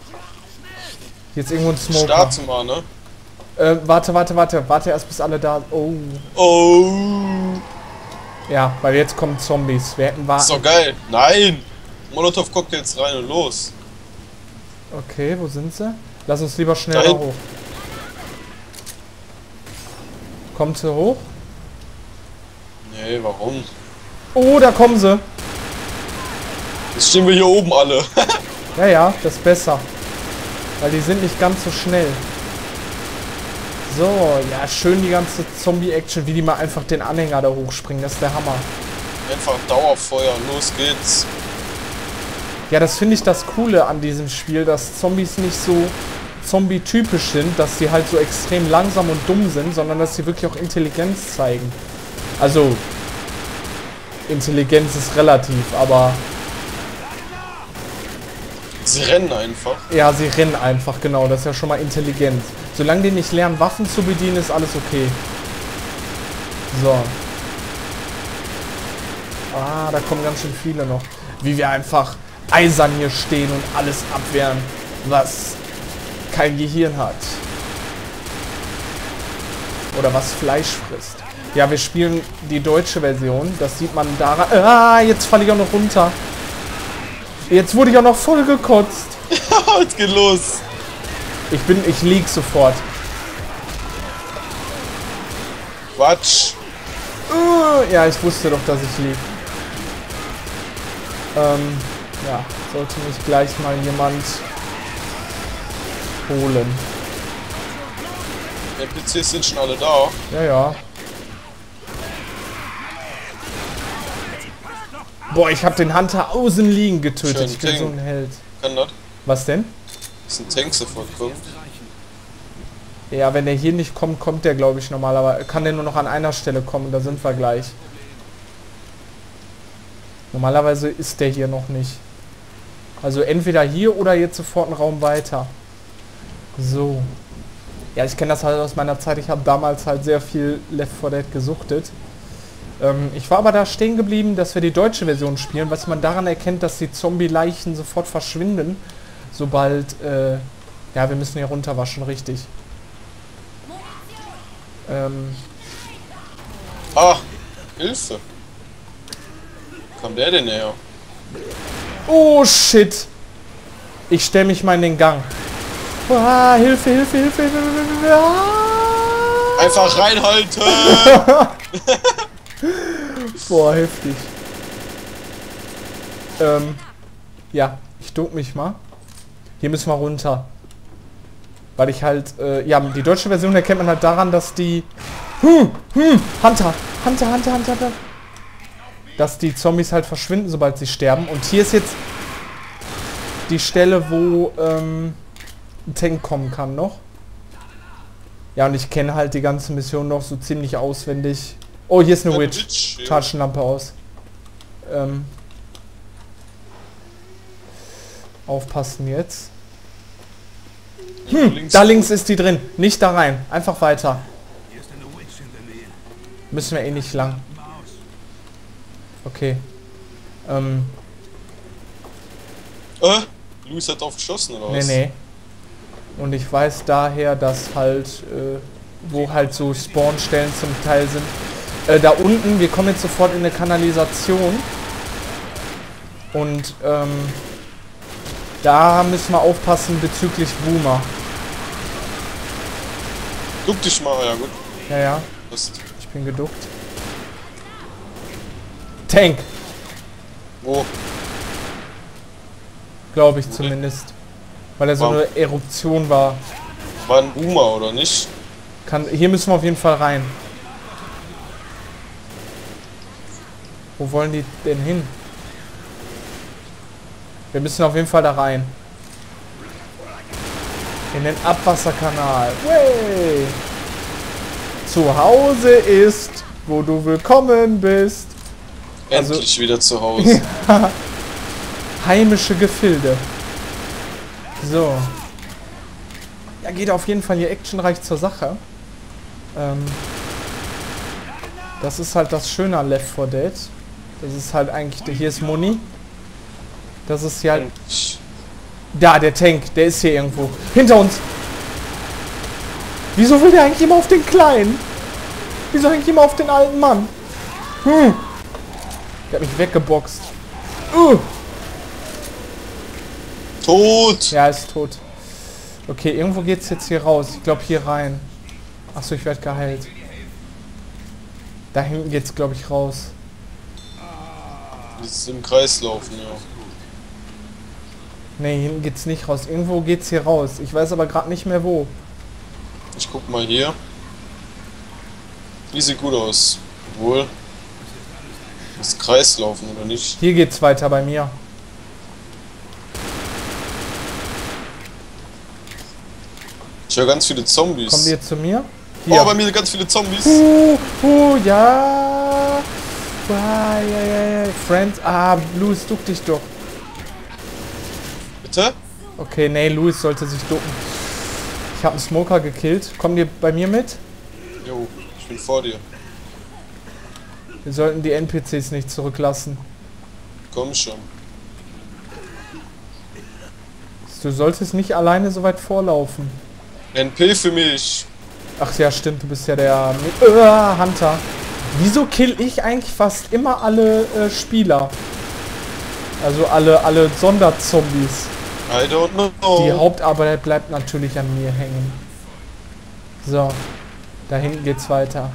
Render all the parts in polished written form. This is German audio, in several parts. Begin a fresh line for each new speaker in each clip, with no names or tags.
Hier ist irgendwo ein Smoker.
Start's mal, ne?
Warte erst bis alle da. Oh.
Oh.
Ja, weil jetzt kommen Zombies. Wir hätten warten.
Ist doch geil. Nein! Molotov-Cocktails rein und los.
Okay, wo sind sie? Lass uns lieber schnell da
Dahin.
hoch. Kommt sie hoch?
Nee, warum?
Oh, da kommen sie.
Jetzt stehen wir hier oben alle.
Ja, das ist besser. Weil die sind nicht ganz so schnell. So, ja, schön die ganze Zombie-Action, wie die mal einfach den Anhänger da hochspringen. Das ist der Hammer.
Einfach Dauerfeuer, los geht's.
Ja, das finde ich das Coole an diesem Spiel, dass Zombies nicht so Zombie-typisch sind, dass sie halt so extrem langsam und dumm sind, sondern dass sie wirklich auch Intelligenz zeigen. Also, Intelligenz ist relativ, aber...
Sie rennen einfach.
Ja, sie rennen einfach, genau, das ist ja schon mal intelligent. Solange die nicht lernen, Waffen zu bedienen, ist alles okay. So. Ah, da kommen ganz schön viele noch. Wie wir einfach eisern hier stehen und alles abwehren, was kein Gehirn hat. Oder was Fleisch frisst. Ja, wir spielen die deutsche Version. Das sieht man daran. Ah, jetzt falle ich auch noch runter. Jetzt wurde ich auch noch voll gekotzt.
Jetzt geht los.
Ich lieg sofort.
Quatsch.
Ja, ich wusste doch, dass ich lieg. Ja, sollte mich gleich mal jemand holen.
Die NPCs sind schon alle da.
Ja. Boah, ich habe den Hunter außen liegen getötet.
Schön
Ich bin so ein Held.
Kann das?
Was denn?
Ist ein Tank sofort kommt.
Ja, wenn der hier nicht kommt, kommt der, glaube ich, normalerweise. Kann der nur noch an einer Stelle kommen, da sind wir gleich. Normalerweise ist der hier noch nicht. Also entweder hier oder jetzt sofort einen Raum weiter. So. Ja, ich kenne das halt aus meiner Zeit. Ich habe damals halt sehr viel Left 4 Dead gesuchtet. Ich war aber da stehen geblieben, dass wir die deutsche Version spielen, was man daran erkennt, dass die Zombie-Leichen sofort verschwinden. Sobald, ja, wir müssen hier runterwaschen, richtig.
Ah, Hilfe. Wo kam der denn her?
Oh, shit. Ich stelle mich mal in den Gang. Ah, Hilfe. Ah.
Einfach reinhalten!
Boah, heftig. Ja, ich duck mich mal. Hier müssen wir runter. Weil ich halt, ja, die deutsche Version erkennt man halt daran, dass die... Hunter. Dass die Zombies halt verschwinden, sobald sie sterben. Und hier ist jetzt die Stelle, wo ein Tank kommen kann noch. Ja, und ich kenne halt die ganze Mission noch so ziemlich auswendig. Oh, hier ist eine Witch.
Ja.
Taschenlampe aus. Aufpassen jetzt. Da links ist die drin. Nicht da rein. Einfach weiter. Müssen wir eh nicht lang. Okay.
Luis hat drauf geschossen, oder was?
Nee. Und ich weiß daher, dass halt, wo halt so Spawnstellen zum Teil sind. Da unten, wir kommen jetzt sofort in eine Kanalisation. Und, da müssen wir aufpassen bezüglich Boomer.
Duck dich mal, ja gut.
Ja.
Passt.
Ich bin geduckt. Tank!
Wo?
Glaube ich zumindest. Weil er so eine Eruption war.
War ein Boomer, oder nicht?
Hier müssen wir auf jeden Fall rein. Wo wollen die denn hin? Wir müssen auf jeden Fall da rein. In den Abwasserkanal. Way! Zu Hause ist, wo du willkommen bist.
Endlich wieder zu Hause.
Heimische Gefilde. So. Ja, geht auf jeden Fall hier actionreich zur Sache. Das ist halt das Schöne an Left 4 Dead. Das ist halt eigentlich... Hier ist Muni. Das ist ja halt... Da, der Tank, der ist hier irgendwo. Hinter uns. Wieso will der eigentlich immer auf den Kleinen? Wieso eigentlich immer auf den alten Mann? Der hat mich weggeboxt.
Tot!
Ja, ist tot. Okay, irgendwo geht's jetzt hier raus. Ich glaube hier rein. Achso, ich werde geheilt. Da hinten geht's, glaube ich, raus.
Das ist im Kreis laufen, ja.
Ne, hinten geht's nicht raus. Irgendwo geht's hier raus. Ich weiß aber gerade nicht mehr wo.
Ich guck mal hier. Die sieht gut aus. Obwohl. Das Kreis laufen oder nicht?
Hier geht's weiter bei mir.
Ich höre ganz viele Zombies.
Kommen die jetzt zu mir? Hier.
Oh, bei mir sind ganz viele Zombies.
Ja. Ja. Friends. Ah, Louis, duck dich doch.
Bitte?
Okay, nee, Louis sollte sich ducken. Ich habe einen Smoker gekillt. Kommen die bei mir mit?
Jo, ich bin vor dir.
Wir sollten die NPCs nicht zurücklassen.
Komm schon.
Du solltest nicht alleine so weit vorlaufen.
NP für mich.
Ach ja, stimmt, du bist ja der Hunter. Wieso kill ich eigentlich fast immer alle Spieler? Also alle Sonderzombies.
I don't know.
Die Hauptarbeit bleibt natürlich an mir hängen. So, da hinten geht's weiter.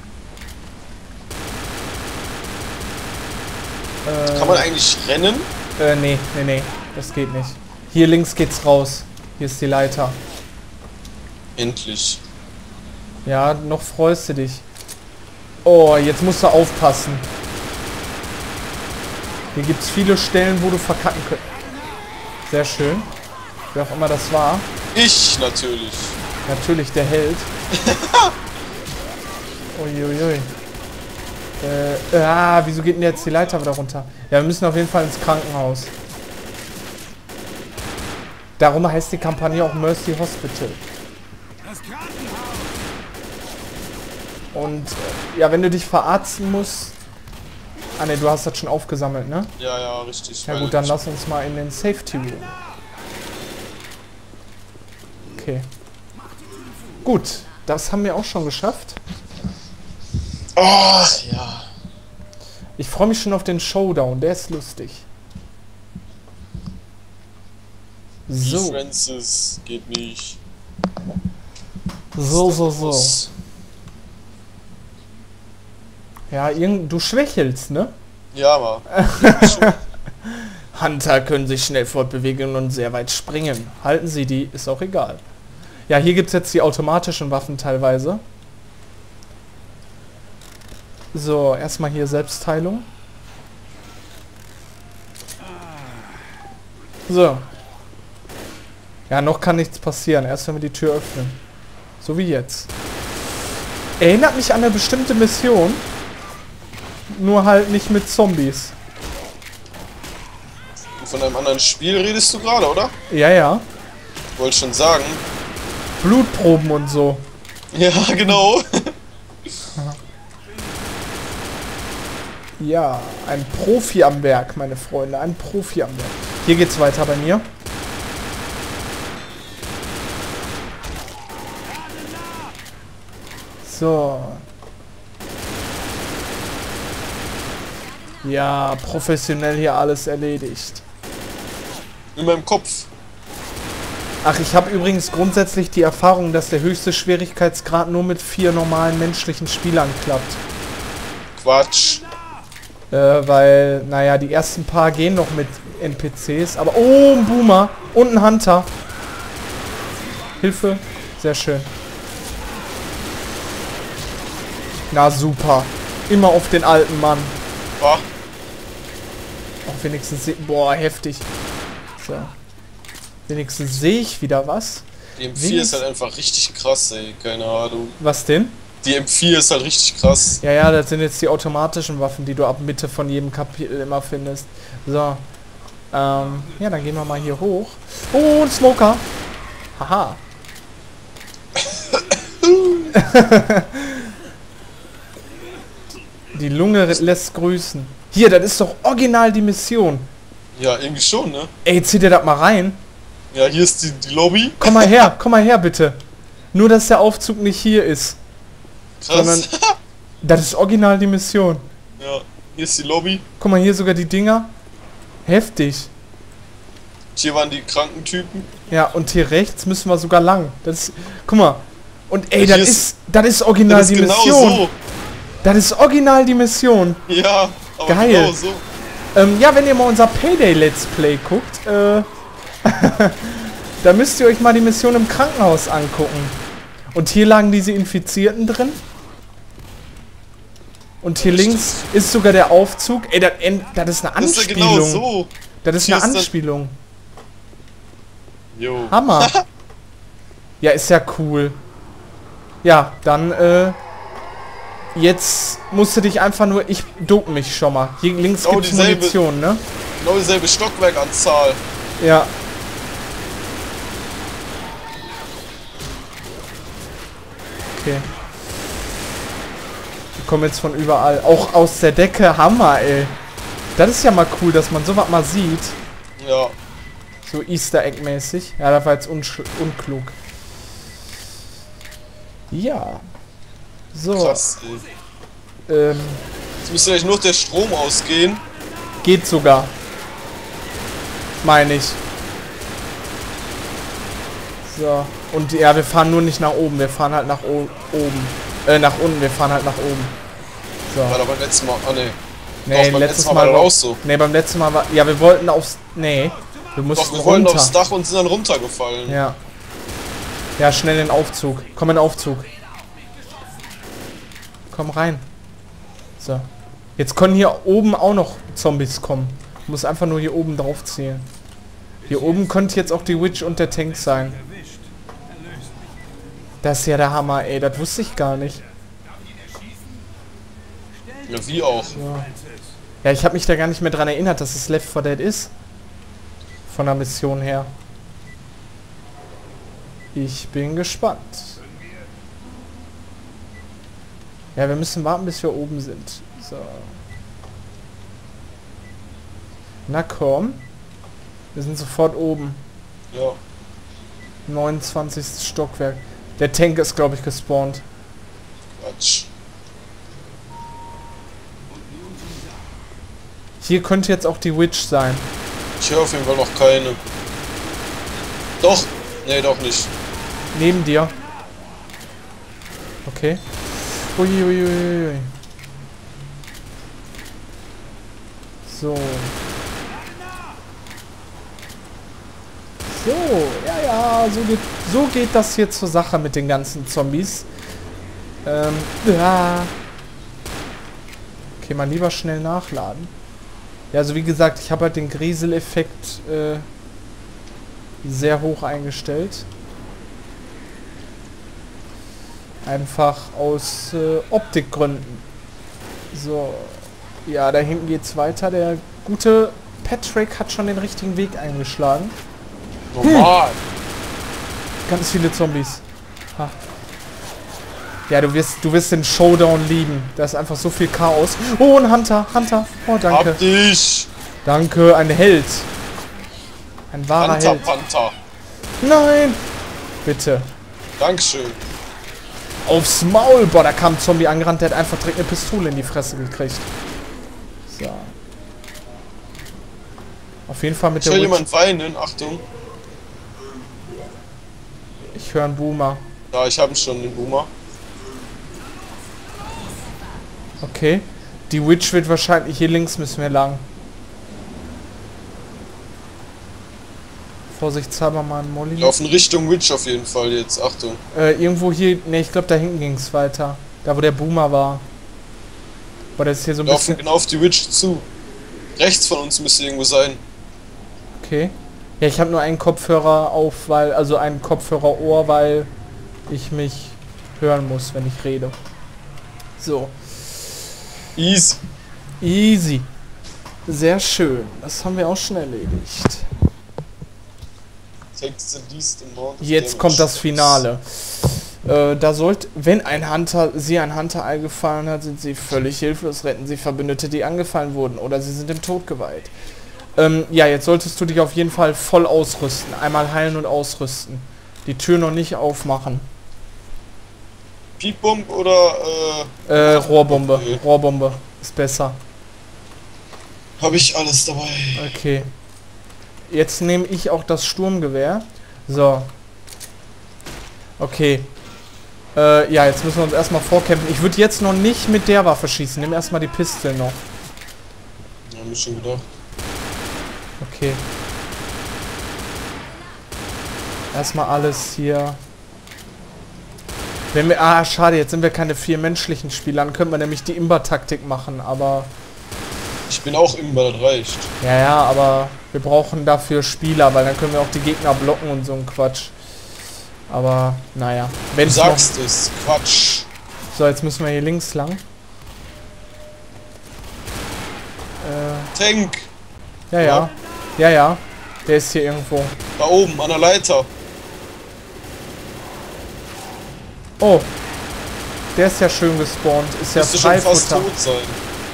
Kann man eigentlich rennen?
Nee, das geht nicht. Hier links geht's raus. Hier ist die Leiter.
Endlich.
Ja, noch freust du dich. Oh, jetzt musst du aufpassen. Hier gibt's viele Stellen, wo du verkacken könntest. Sehr schön. Wer auch immer das war.
Ich natürlich.
Natürlich der Held. Uiuiui. Wieso geht denn jetzt die Leiter wieder runter? Ja, wir müssen auf jeden Fall ins Krankenhaus. Darum heißt die Kampagne auch Mercy Hospital. Und ja, wenn du dich verarzten musst... Ah ne, du hast das schon aufgesammelt, ne?
Ja, richtig.
Ja gut, dann lass uns mal in den Safety Room. Okay. Gut, das haben wir auch schon geschafft.
Oh, ja.
Ich freue mich schon auf den Showdown, der ist lustig. So.
Francis geht nicht.
So. Ja, du schwächelst, ne?
Ja, aber.
Hunter können sich schnell fortbewegen und sehr weit springen. Halten Sie die, ist auch egal. Ja, hier gibt es jetzt die automatischen Waffen teilweise. So, erstmal hier Selbstheilung. So. Ja, noch kann nichts passieren. Erst wenn wir die Tür öffnen. So wie jetzt. Erinnert mich an eine bestimmte Mission. Nur halt nicht mit Zombies.
Von einem anderen Spiel redest du gerade, oder?
Ja.
Wollte schon sagen.
Blutproben und so.
Ja, genau.
Ja, ein Profi am Werk, meine Freunde. Ein Profi am Werk. Hier geht's weiter bei mir. So. Ja, professionell hier alles erledigt.
In meinem Kopf.
Ach, ich habe übrigens grundsätzlich die Erfahrung, dass der höchste Schwierigkeitsgrad nur mit 4 normalen menschlichen Spielern klappt.
Quatsch.
Weil, naja, die ersten paar gehen noch mit NPCs. Aber, oh, ein Boomer und ein Hunter. Hilfe. Sehr schön. Na, super. Immer auf den alten Mann.
Boah.
Auch wenigstens... Boah, heftig. So. Wenigstens sehe ich wieder was.
Die M4 ist halt einfach richtig krass, ey. Keine Ahnung.
Was denn?
Die M4 ist halt richtig krass.
Ja, das sind jetzt die automatischen Waffen, die du ab Mitte von jedem Kapitel immer findest. So. Ja, dann gehen wir mal hier hoch. Oh, ein Smoker. Haha. Die Lunge lässt grüßen. Hier, das ist doch original die Mission.
Ja, irgendwie schon, ne?
Ey, zieh dir das mal rein.
Ja, hier ist die Lobby.
Komm mal her bitte. Nur, dass der Aufzug nicht hier ist. Sondern,
Krass.
das ist original die Mission.
Ja, hier ist die Lobby.
Guck mal, hier sogar die Dinger. Heftig.
Hier waren die kranken Typen.
Ja, und hier rechts müssen wir sogar lang. Das ist, guck mal. Und ey,
Ja,
das ist original
Das ist
die
genau
Mission.
so.
Das ist original die Mission.
Ja, aber
Geil.
genau so.
Ja, wenn ihr mal unser Payday Let's Play guckt, da müsst ihr euch mal die Mission im Krankenhaus angucken. Und hier lagen diese Infizierten drin. Und hier links ist sogar der Aufzug. Ey, das ist eine
Das ist ja
Anspielung.
genau so.
Das ist
Hier
eine
ist das-
Anspielung.
Jo.
Hammer. Ja, ist ja cool. Ja, dann, jetzt musst du dich einfach nur... Ich duck mich schon mal. Hier links
Oh,
gibt's
dieselbe-
Munition, ne?
Genau dieselbe Stockwerkanzahl.
Ja. Okay. Die kommen jetzt von überall. Auch aus der Decke. Hammer, ey. Das ist ja mal cool, dass man sowas mal sieht.
Ja.
So Easter Egg mäßig. Ja, das war jetzt unklug. Ja. So.
Krass, ey.
Ähm,
Jetzt müsste eigentlich nur der Strom ausgehen.
geht sogar. Meine ich. So. Und ja, wir fahren nur nicht nach oben. Wir fahren halt nach oben. Nach unten. Wir fahren halt nach oben. So.
War aber beim letzten Mal. Ah, ne.
Nee,
Doch, beim
letztes
letzten Mal
Mal
war
war
das auch so.
Nee, beim letzten Mal war... Ja, wir wollten aufs... Nee. Wir mussten
Doch, wir wollten
runter.
aufs Dach und sind dann runtergefallen.
Ja. Ja, schnell in den Aufzug. Komm in den Aufzug. Komm rein. So. Jetzt können hier oben auch noch Zombies kommen. Du musst einfach nur hier oben drauf zählen. Hier oben könnte jetzt auch die Witch und der Tank sein. Das ist ja der Hammer, ey. Das wusste ich gar nicht.
Ja, wie auch.
Ja, ich habe mich da gar nicht mehr dran erinnert, dass es Left 4 Dead ist. Von der Mission her. Ich bin gespannt. Ja, wir müssen warten, bis wir oben sind. So. Na komm. Wir sind sofort oben.
Ja.
29. Stockwerk. Der Tank ist, glaube ich, gespawnt.
Quatsch.
Hier könnte jetzt auch die Witch sein.
Ich höre auf jeden Fall noch keine. Doch. Nee, doch nicht.
Neben dir. Okay. Uiuiuiui. So. So, ja, so geht das hier zur Sache mit den ganzen Zombies. Ja. Okay, mal lieber schnell nachladen. Ja, also wie gesagt, ich habe halt den Grieseleffekt sehr hoch eingestellt. Einfach aus Optikgründen. So. Ja, da hinten geht's weiter. Der gute Patrick hat schon den richtigen Weg eingeschlagen.
Normal.
Ganz viele Zombies. Ha. Ja, du wirst den Showdown lieben. Da ist einfach so viel Chaos. Oh, ein Hunter. Oh, danke.
Hab dich.
Danke, ein Held. Ein wahrer
Panther,
Held.
Panther.
Nein! Bitte.
Dankeschön.
Aufs Maul. Boah, da kam ein Zombie angerannt, der hat einfach direkt eine Pistole in die Fresse gekriegt. So. Auf jeden Fall mit
Ich
der
höre
Witch.
jemand weinen. Achtung.
Ich höre einen Boomer.
Ja, ich habe schon den Boomer.
Okay. Die Witch wird wahrscheinlich... Hier links müssen wir lang. Vorsichtshalber mal einen Molly.
Laufen Richtung Witch auf jeden Fall jetzt. Achtung.
Irgendwo hier... Ne, ich glaube da hinten ging es weiter. Da wo der Boomer war. Boah, das ist hier so ein
Laufen
bisschen...
genau auf die Witch zu. Rechts von uns müsste irgendwo sein.
Okay. Ja, ich habe nur einen Kopfhörer auf, weil... Also ein Kopfhörer-Ohr, weil ich mich hören muss, wenn ich rede. So.
Easy.
Easy. Sehr schön. Das haben wir auch schon erledigt. Jetzt kommt das Finale. Da sollte, wenn ein Hunter, Sie ein Hunter-Ei gefallen hat, sind Sie völlig hilflos, retten Sie Verbündete, die angefallen wurden, oder Sie sind dem Tod geweiht. Ja, jetzt solltest du dich auf jeden Fall voll ausrüsten. Einmal heilen und ausrüsten. Die Tür noch nicht aufmachen.
Piepbomb oder
Rohrbombe.
Okay.
Rohrbombe ist besser.
Habe ich alles dabei.
Okay. Jetzt nehme ich auch das Sturmgewehr. So. Okay. Ja, jetzt müssen wir uns erstmal vorkämpfen. Ich würde jetzt noch nicht mit der Waffe schießen. Nimm erstmal die Pistole noch.
Ja, hab ich schon gedacht.
Okay. Erstmal alles hier. Wenn wir, schade, jetzt sind wir keine 4 menschlichen Spieler. Dann könnte man nämlich die Imba-Taktik machen, aber...
Ich bin auch immer, das reicht.
Ja, aber wir brauchen dafür Spieler, weil dann können wir auch die Gegner blocken und so ein Quatsch. Aber, naja.
Du sagst es, Quatsch.
So, jetzt müssen wir hier links lang.
Tank,
Ja. Ja. Der ist hier irgendwo.
da oben, an der Leiter.
Oh. Der ist ja schön gespawnt. Ist ja
Müsste schon fast
Freifutter.
tot sein.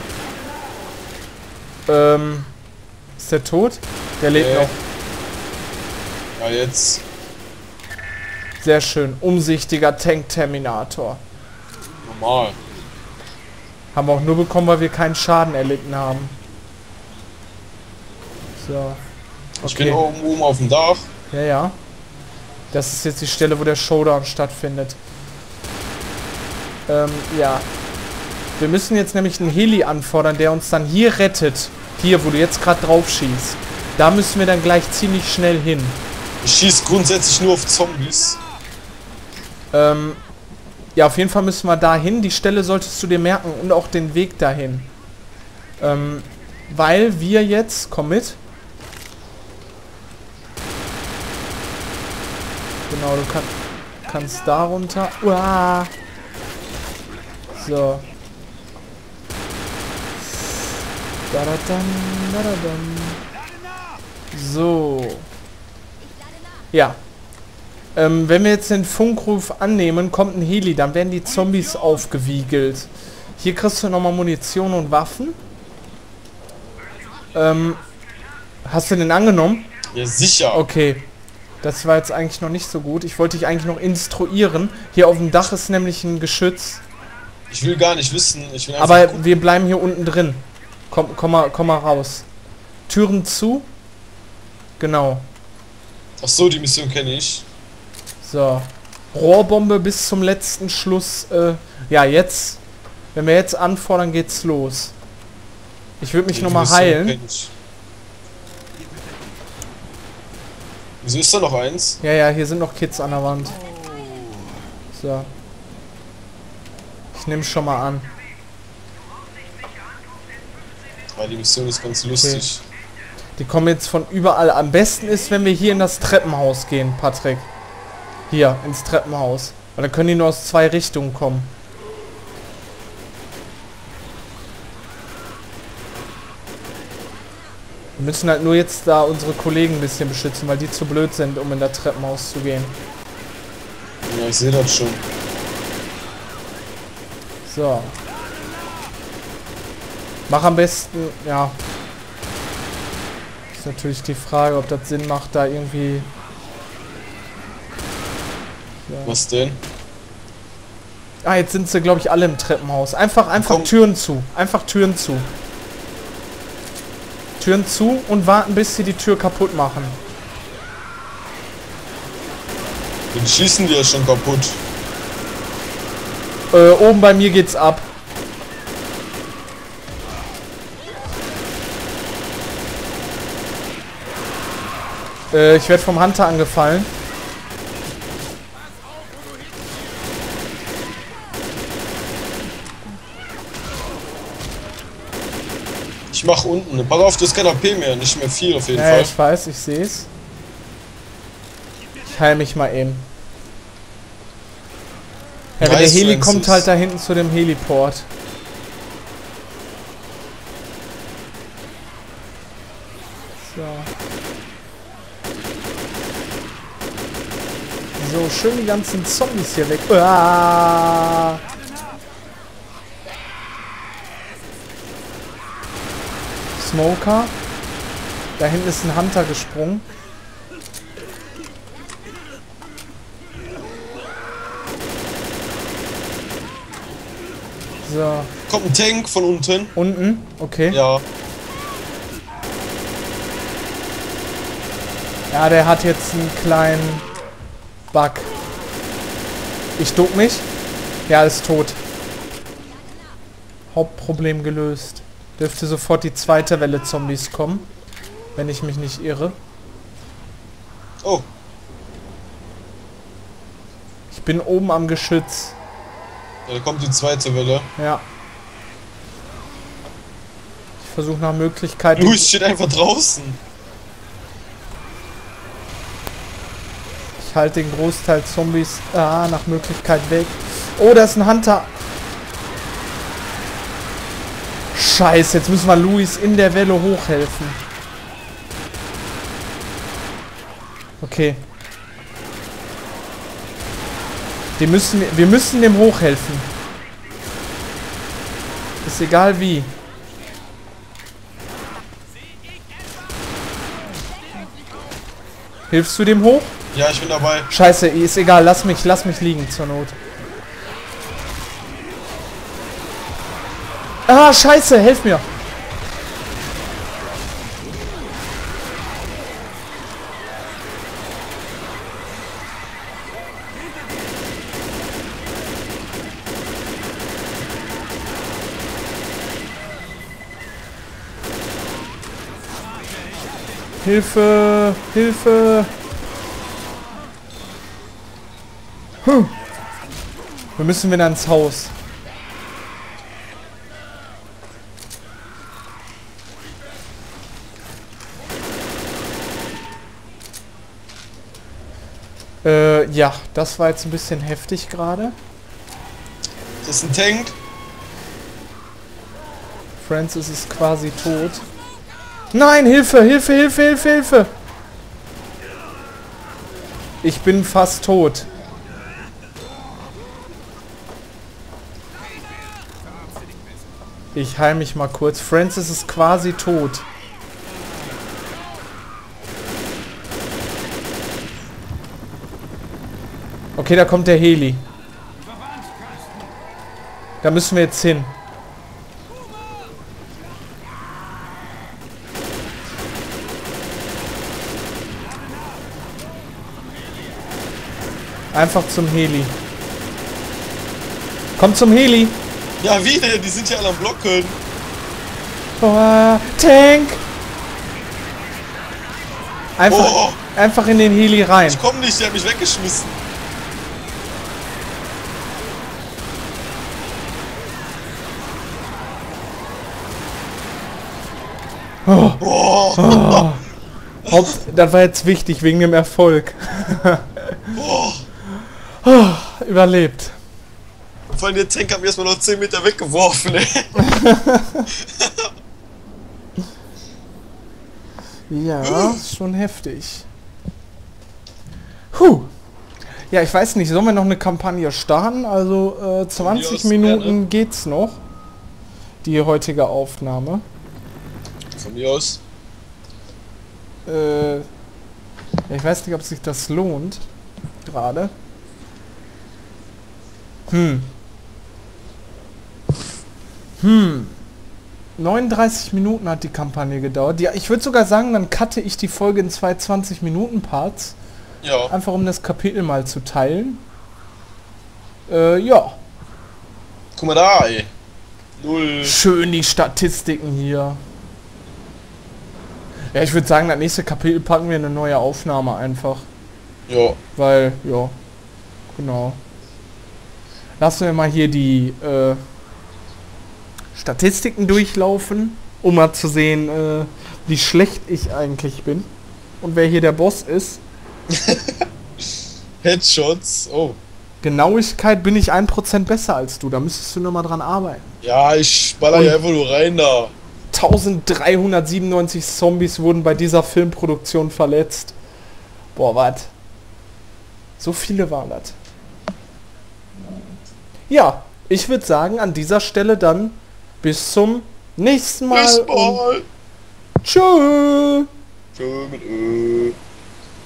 Ist der tot? Der lebt noch.
Ja, jetzt.
Sehr schön. Umsichtiger Tank-Terminator.
Normal.
Haben wir auch nur bekommen, weil wir keinen Schaden erlitten haben. So.
Ich bin oben auf dem Dach.
Ja. Das ist jetzt die Stelle, wo der Showdown stattfindet. Ja. Wir müssen jetzt nämlich einen Heli anfordern, der uns dann hier rettet. Hier, wo du jetzt gerade drauf schießt. Da müssen wir dann gleich ziemlich schnell hin.
Ich schieße grundsätzlich nur auf Zombies.
Ja, auf jeden Fall müssen wir dahin. Die Stelle solltest du dir merken und auch den Weg dahin. Weil wir jetzt... Komm mit. Genau, du kannst da runter. Uah. So. So. Ja. Wenn wir jetzt den Funkruf annehmen, kommt ein Heli, dann werden die Zombies aufgewiegelt. Hier kriegst du nochmal Munition und Waffen. Hast du den angenommen?
Ja, sicher.
Okay. Das war jetzt eigentlich noch nicht so gut. Ich wollte dich eigentlich noch instruieren. Hier auf dem Dach ist nämlich ein Geschütz.
Ich will gar nicht wissen. Ich will
Aber wir bleiben hier unten drin. Komm mal raus. Türen zu. Genau.
Ach so, die Mission kenne ich.
So. Rohrbombe bis zum letzten Schluss. Ja, jetzt. Wenn wir jetzt anfordern, geht's los. Ich würde mich
Die
nochmal
Mission
heilen.
kenn ich. Wieso ist da noch eins?
Ja, hier sind noch Kids an der Wand. So. Ich nehme schon mal an.
Ja, die Mission ist ganz lustig.
Die kommen jetzt von überall. Am besten ist, wenn wir hier in das Treppenhaus gehen, Patrick. Hier, ins Treppenhaus. Weil dann können die nur aus 2 Richtungen kommen. Wir müssen halt nur jetzt da unsere Kollegen ein bisschen beschützen, weil die zu blöd sind, um in das Treppenhaus zu gehen.
Ja, ich sehe das schon.
So. Mach am besten, ja. Ist natürlich die Frage, ob das Sinn macht, da irgendwie... Ja.
Was denn?
Ah, jetzt sind sie, glaube ich, alle im Treppenhaus. Einfach
Komm.
Türen zu. Einfach Türen zu. Türen zu und warten, bis sie die Tür kaputt machen.
Den schießen die ja schon kaputt.
Oben bei mir geht's ab. Ich werde vom Hunter angefallen.
Ich mach unten. Pass auf, das ist kein AP mehr. Nicht mehr viel auf jeden
Ja,
Fall.
ich weiß, ich sehe es. Ich heile mich mal eben. Ja, wenn der
Weißt du,
Heli
wenn's
kommt
ist?
halt da hinten zu dem Heliport. So. So, schön die ganzen Zombies hier weg. Uah. Smoker. Da hinten ist ein Hunter gesprungen. So.
Kommt ein Tank von unten.
Unten? Okay.
Ja.
Ja, der hat jetzt einen kleinen Bug. Ich duck mich. Ja, ist tot. Hauptproblem gelöst. Dürfte sofort die zweite Welle Zombies kommen. Wenn ich mich nicht irre.
Oh.
Ich bin oben am Geschütz.
Ja, da kommt die zweite Welle.
Ja. Ich versuche nach Möglichkeiten...
Luis steht einfach draußen.
Ich halte den Großteil Zombies nach Möglichkeit weg. Oh, da ist ein Hunter. Scheiße, jetzt müssen wir Luis in der Welle hochhelfen. Okay. Wir müssen dem hochhelfen. Ist egal wie. Hilfst du dem hoch?
Ja, ich bin dabei.
Scheiße, ist egal, lass mich liegen zur Not. Ah, scheiße, helf mir. Hilfe, Hilfe. Wir müssen wieder ins Haus. Ja, das war jetzt ein bisschen heftig gerade.
Das ist ein Tank.
Francis ist quasi tot. Nein, Hilfe, Hilfe, Hilfe, Hilfe, Hilfe! Ich bin fast tot. Ich heil mich mal kurz. Francis ist quasi tot. Okay, da kommt der Heli. Da müssen wir jetzt hin. Einfach zum Heli. Komm zum Heli.
Ja, wie denn? Die sind ja alle am Blocken.
Oh, Tank.
Oh.
Einfach in den Heli rein.
Ich komm nicht, der hat mich weggeschmissen.
Oh. Oh. Das war jetzt wichtig wegen dem Erfolg. Oh, überlebt.
Vor allem der Tank hat mir erstmal noch 10 Meter weggeworfen, ey.
Ja, ist schon heftig. Ja, ich weiß nicht, sollen wir noch eine Kampagne starten? Also 20 Minuten gerne. Geht's noch. Die heutige Aufnahme.
Von mir aus.
Ja, ich weiß nicht, ob sich das lohnt. Gerade. 39 Minuten hat die Kampagne gedauert. Ja, ich würde sogar sagen, dann cutte ich die Folge in 2 20-Minuten-Parts.
Ja.
Einfach um das Kapitel mal zu teilen. Ja.
Guck mal da, ey. 0.
Schön die Statistiken hier. Ja, ich würde sagen, das nächste Kapitel packen wir eine neue Aufnahme einfach.
Ja.
Weil, ja. Genau. Lassen wir mal hier die Statistiken durchlaufen, um mal zu sehen, wie schlecht ich eigentlich bin. Und wer hier der Boss ist.
Headshots, oh.
Genauigkeit bin ich 1% besser als du, da müsstest du nur mal dran arbeiten.
Ja, ich baller ja einfach nur rein da.
1397 Zombies wurden bei dieser Filmproduktion verletzt. Boah, was? So viele waren das. Ja, ich würde sagen, an dieser Stelle dann bis zum nächsten Mal.
Bis bald.
Tschüss.
Tschö mit Ö.